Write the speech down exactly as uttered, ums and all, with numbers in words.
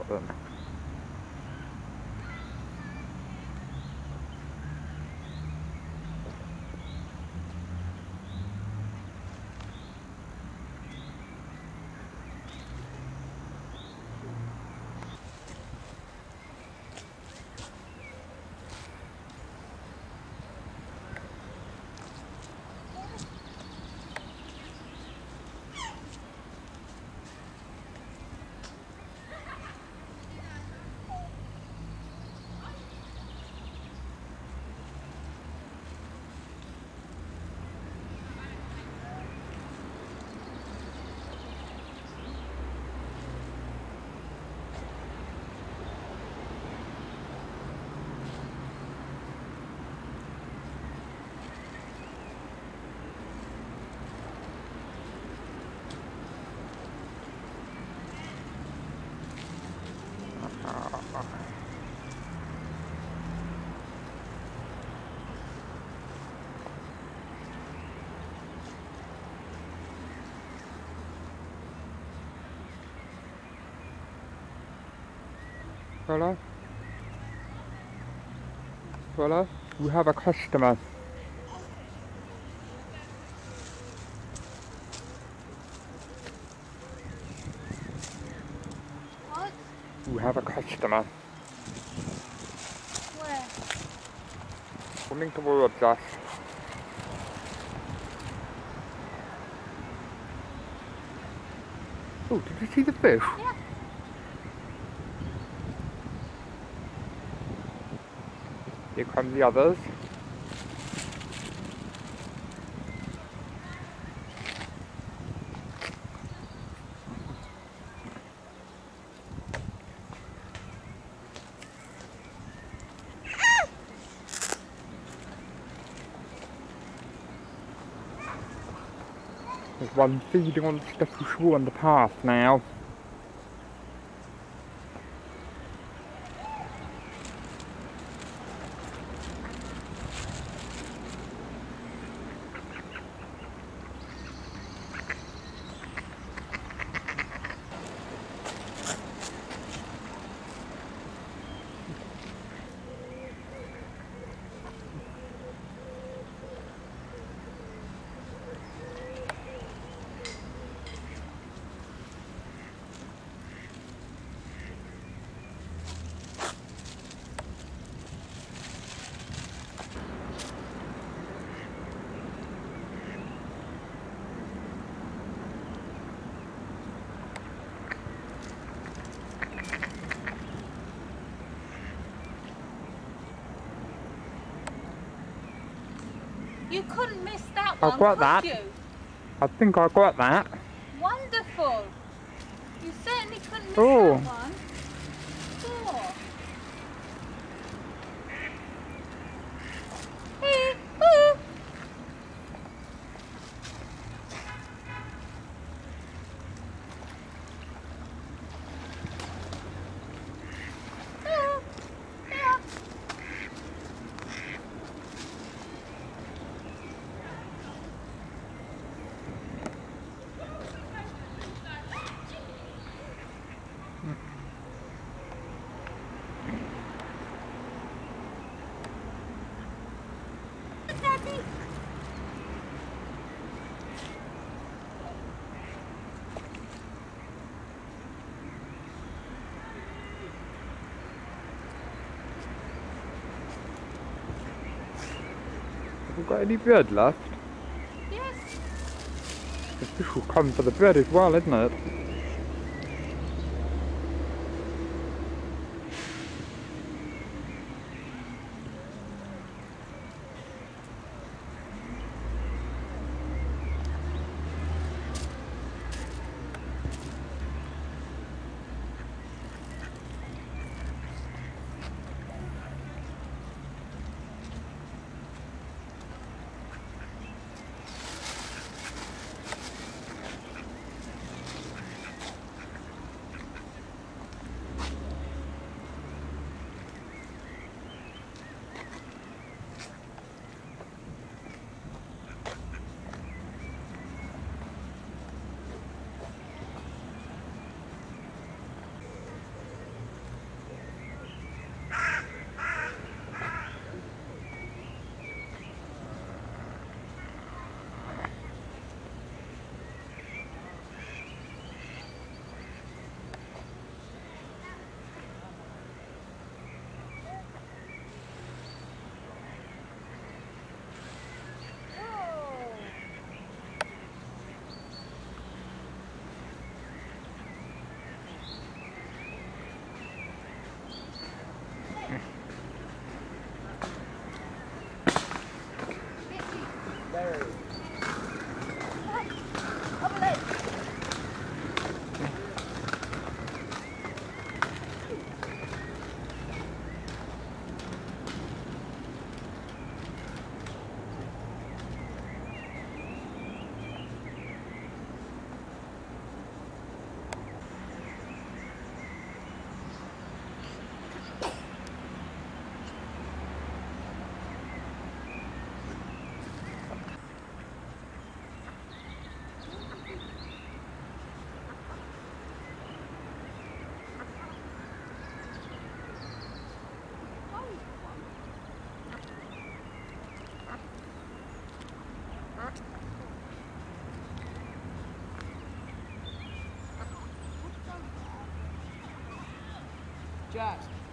got them. Fella? Fella? We have a customer. What? We have a customer. Where? Coming towards us. Oh, did you see the fish? Yeah. Here come the others. There's one feeding on the special shoe on the path now. You couldn't miss that I one, got could that. you? I think I got that. Wonderful. You certainly couldn't miss Oh. that one. Sure. Hey, ooh. Ooh. Yeah. Daddy. Have we got any bread left? Yes. The fish will come for the bread as well, isn't it? Jack.